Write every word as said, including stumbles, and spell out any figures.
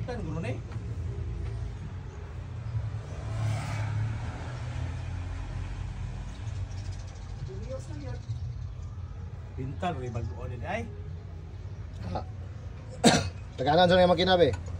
Pintan guru nih. Pintan rin bago din ay. Tekanan sa mga makina be.